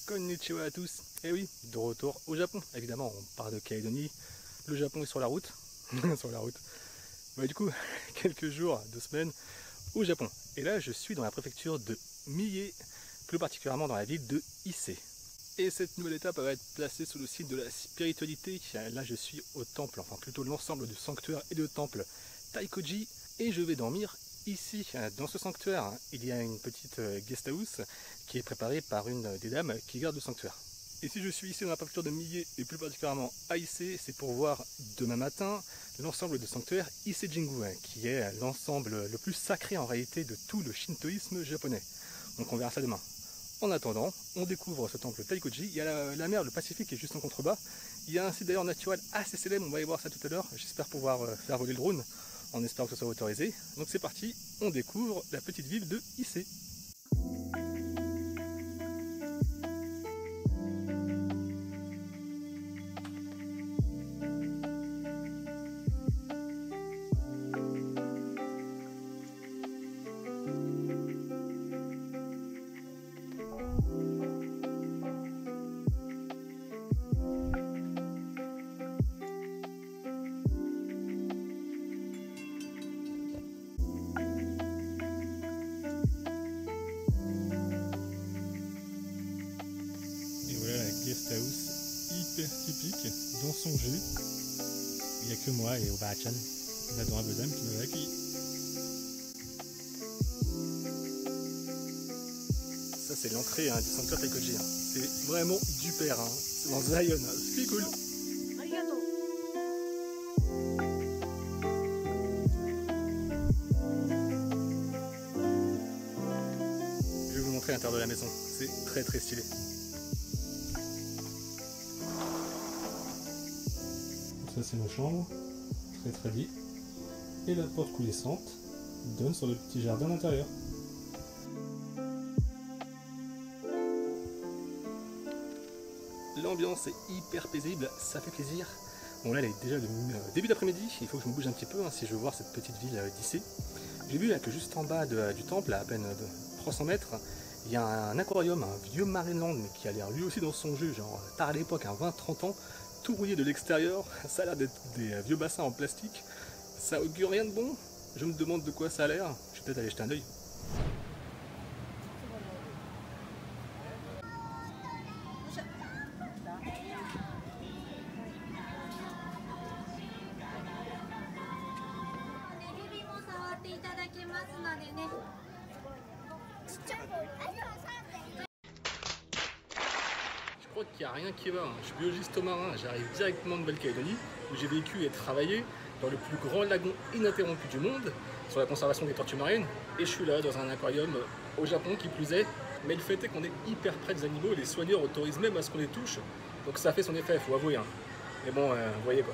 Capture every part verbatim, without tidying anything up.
Konnichiwa à tous. Et oui, de retour au Japon. Évidemment, on part de Calédonie. Le Japon est sur la route. sur la route. Bah, du coup, quelques jours, deux semaines au Japon. Et là, je suis dans la préfecture de Mie, plus particulièrement dans la ville de Ise. Et cette nouvelle étape va être placée sous le signe de la spiritualité. Là, je suis au temple, enfin plutôt l'ensemble du sanctuaire et de temple Taikoji. Et je vais dormir ici, dans ce sanctuaire. Il y a une petite guest house qui est préparée par une des dames qui garde le sanctuaire. Et si je suis ici dans la préfecture de Mie, et plus particulièrement à Ise, c'est pour voir demain matin l'ensemble du sanctuaire Ise-Jingu, qui est l'ensemble le plus sacré en réalité de tout le shintoïsme japonais. Donc on verra ça demain. En attendant, on découvre ce temple Taikoji. Il y a la, la mer, le Pacifique qui est juste en contrebas. Il y a un site d'ailleurs naturel assez célèbre, on va y voir ça tout à l'heure. J'espère pouvoir euh, faire voler le drone, en espérant que ce soit autorisé. Donc c'est parti, on découvre la petite ville de Ise. Guest house hyper typique dans son jus. Il n'y a que moi et Oba-chan, une adorable dame qui nous a accueillis. Ça c'est l'entrée hein, du sanctuaire Taikoji. Hein. C'est vraiment du père. Hein. C'est dans Zion. Hein. C'est cool. Je vais vous montrer l'intérieur de la maison. C'est très très stylé. Ça c'est ma chambre, très très dit. Et la porte coulissante donne sur le petit jardin intérieur. L'ambiance est hyper paisible, ça fait plaisir. Bon là elle est déjà le début d'après-midi, il faut que je me bouge un petit peu hein, si je veux voir cette petite ville d'Issé. J'ai vu là que juste en bas de, du temple, à, à peine de trois cents mètres, il y a un aquarium, un vieux Marineland, mais qui a l'air lui aussi dans son jus, genre tard à l'époque, un vingt trente ans. Tout rouillé de l'extérieur, ça a l'air d'être des vieux bassins en plastique, ça augure rien de bon, je me demande de quoi ça a l'air, je vais peut-être aller jeter un œil. Je crois qu'il n'y a rien qui va, hein. Je suis biologiste marin, j'arrive directement de Nouvelle-Calédonie où j'ai vécu et travaillé dans le plus grand lagon ininterrompu du monde sur la conservation des tortues marines et je suis là dans un aquarium au Japon qui plus est, mais le fait est qu'on est hyper près des animaux et les soigneurs autorisent même à ce qu'on les touche, donc ça fait son effet, il faut avouer, hein. Mais bon, euh, vous voyez quoi.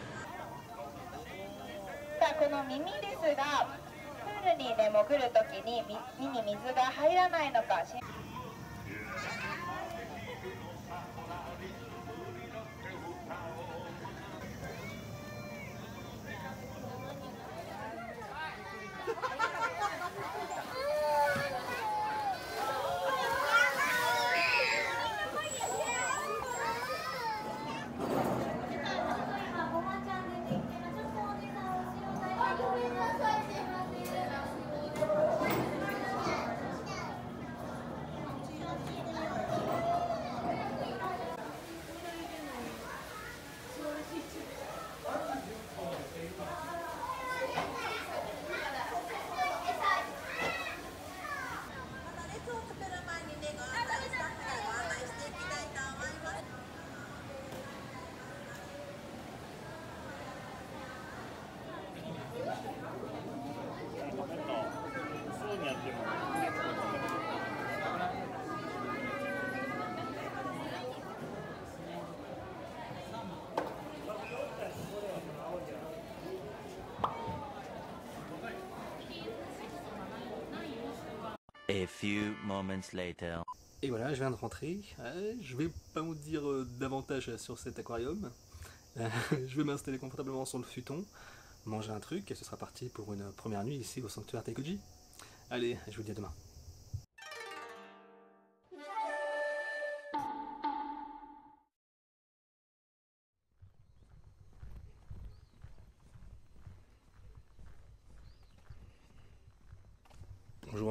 A few moments later. Et voilà, je viens de rentrer. Euh, je vais pas vous dire euh, davantage sur cet aquarium. Euh, je vais m'installer confortablement sur le futon, manger un truc et ce sera parti pour une première nuit ici au sanctuaire Taikoji. Allez, je vous dis à demain.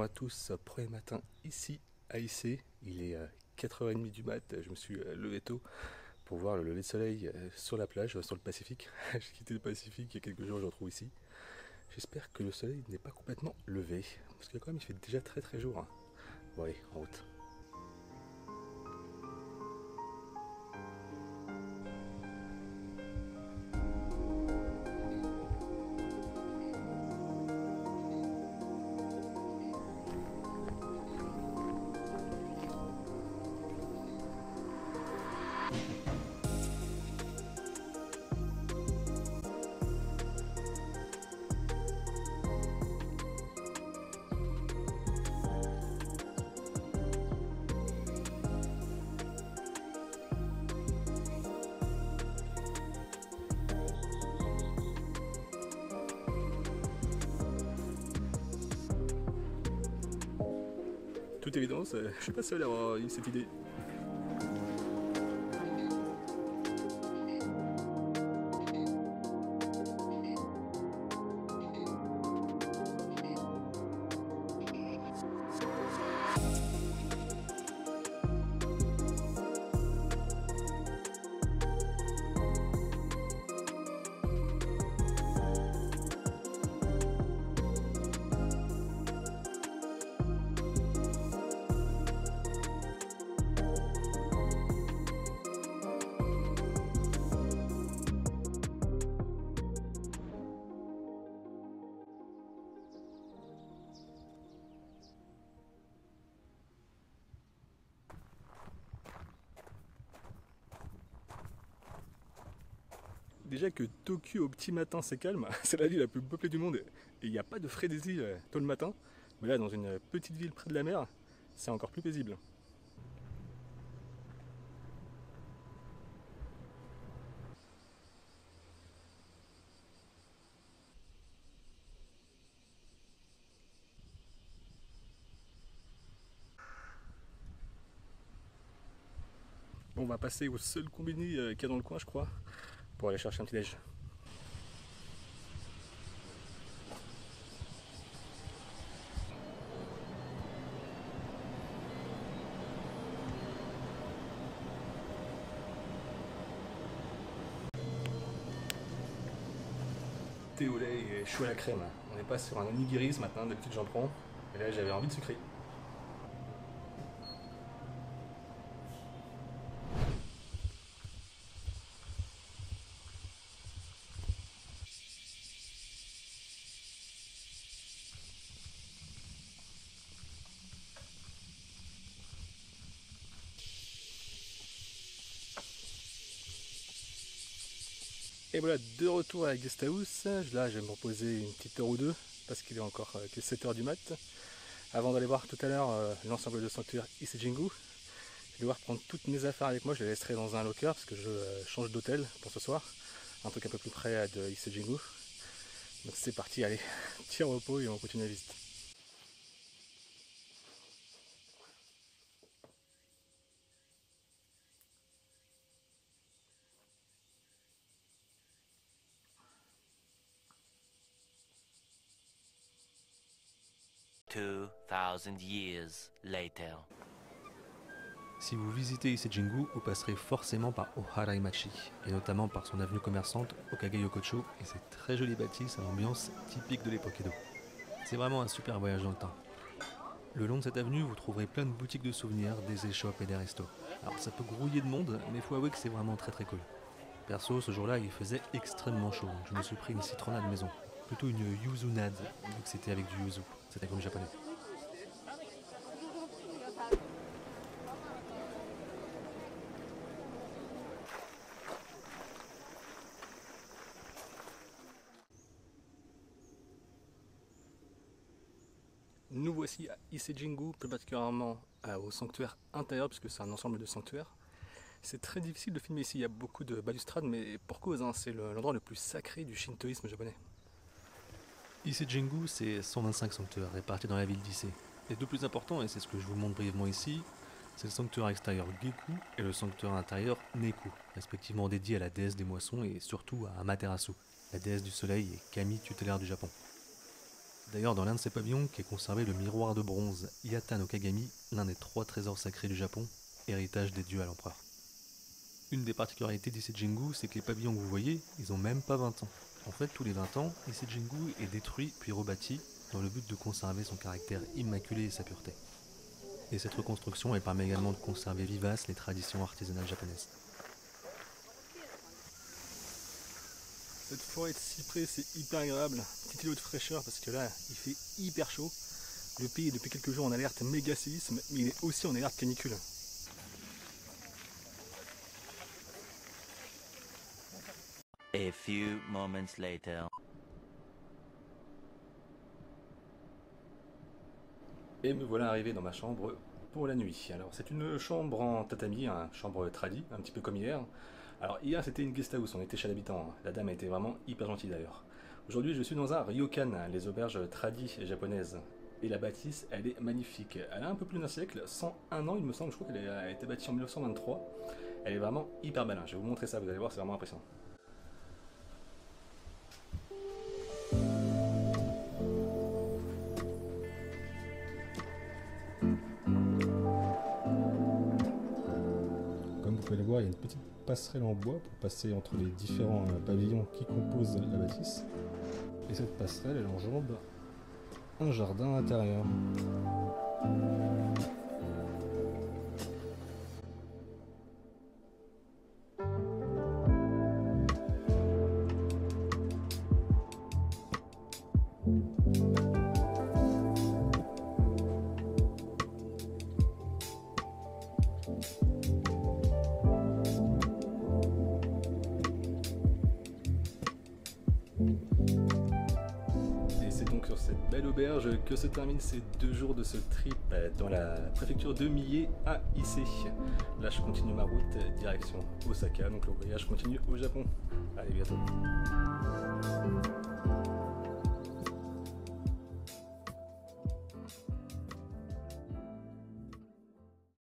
à tous, premier matin ici à Issé, il est euh, quatre heures trente du mat, je me suis euh, levé tôt pour voir le lever de soleil euh, sur la plage, euh, sur le Pacifique. J'ai quitté le Pacifique il y a quelques jours, je le retrouve ici. J'espère que le soleil n'est pas complètement levé, parce que quand même il fait déjà très très jour. Hein. Bon allez, en route. Toute évidence, euh, je suis pas seul à avoir eu cette idée. Déjà que Tokyo au petit matin c'est calme, c'est la ville la plus peuplée du monde et il n'y a pas de frénésie euh, tôt le matin. Mais là dans une petite ville près de la mer, c'est encore plus paisible. On va passer au seul combini euh, qu'il y a dans le coin je crois, pour aller chercher un petit déj. Thé au lait et chou à la crème. On n'est pas sur un onigiri ce matin, d'habitude j'en prends. Et là j'avais envie de sucrer. Et voilà, de retour à la guest house. Là, je vais me reposer une petite heure ou deux parce qu'il est encore euh, que sept heures du mat. Avant d'aller voir tout à l'heure euh, l'ensemble de sanctuaire Issei Jingu, je vais devoir prendre toutes mes affaires avec moi. Je les laisserai dans un locker parce que je euh, change d'hôtel pour ce soir. Un truc un peu plus près de Issei Jingu. Donc c'est parti, allez, petit repos et on continue la visite. Two thousand years later. Si vous visitez Issei Jingu, vous passerez forcément par Oharaimachi, et notamment par son avenue commerçante Okage-yokocho et ses très jolies bâtisses à l'ambiance typique de l'époque Edo. C'est vraiment un super voyage dans le temps. Le long de cette avenue, vous trouverez plein de boutiques de souvenirs, des échoppes et des restos. Alors ça peut grouiller de monde, mais il faut avouer que c'est vraiment très très cool. Perso, ce jour-là, il faisait extrêmement chaud, donc je me suis pris une citronnade maison. Plutôt une yuzunade, vu que c'était avec du yuzu, c'est un gomme japonais. Nous voici à Issei Jingu, plus particulièrement au sanctuaire intérieur, puisque c'est un ensemble de sanctuaires. C'est très difficile de filmer ici, il y a beaucoup de balustrades, mais pour cause, hein, c'est l'endroit le plus sacré du shintoïsme japonais. Issei Jingu, c'est cent vingt-cinq sanctuaires répartis dans la ville d'Issei. Les deux plus importants, et c'est ce que je vous montre brièvement ici, c'est le sanctuaire extérieur Geku et le sanctuaire intérieur Neku, respectivement dédiés à la déesse des moissons et surtout à Amaterasu, la déesse du soleil et kami tutélaire du Japon. D'ailleurs, dans l'un de ces pavillons qu'est conservé le miroir de bronze Yata no Kagami, l'un des trois trésors sacrés du Japon, héritage des dieux à l'empereur. Une des particularités d'Ise Jingu, c'est que les pavillons que vous voyez, ils ont même pas vingt ans. En fait, tous les vingt ans, Ise Jingu est détruit puis rebâti dans le but de conserver son caractère immaculé et sa pureté. Et cette reconstruction, elle permet également de conserver vivaces les traditions artisanales japonaises. Cette forêt de cyprès, c'est hyper agréable. Petit îlot de fraîcheur parce que là, il fait hyper chaud. Le pays est depuis quelques jours en alerte méga séisme, mais il est aussi en alerte canicule. A few moments later. Et me voilà arrivé dans ma chambre pour la nuit. Alors c'est une chambre en tatami, une chambre tradie, un petit peu comme hier. Alors hier c'était une guest house, on était chez l'habitant. La dame était vraiment hyper gentille d'ailleurs. Aujourd'hui je suis dans un ryokan, les auberges tradies japonaises. Et la bâtisse, elle est magnifique. Elle a un peu plus d'un siècle, cent un ans il me semble, je crois qu'elle a été bâtie en mille neuf cent vingt-trois. Elle est vraiment hyper belle, je vais vous montrer ça, vous allez voir, c'est vraiment impressionnant. Comme vous pouvez le voir, il y a une petite passerelle en bois pour passer entre les différents pavillons qui composent la bâtisse. Et cette passerelle, elle enjambe un jardin intérieur. Et c'est donc sur cette belle auberge que se terminent ces deux jours de ce trip dans la préfecture de Mie à Ise. Là je continue ma route direction Osaka, donc le voyage continue au Japon. Allez, bientôt.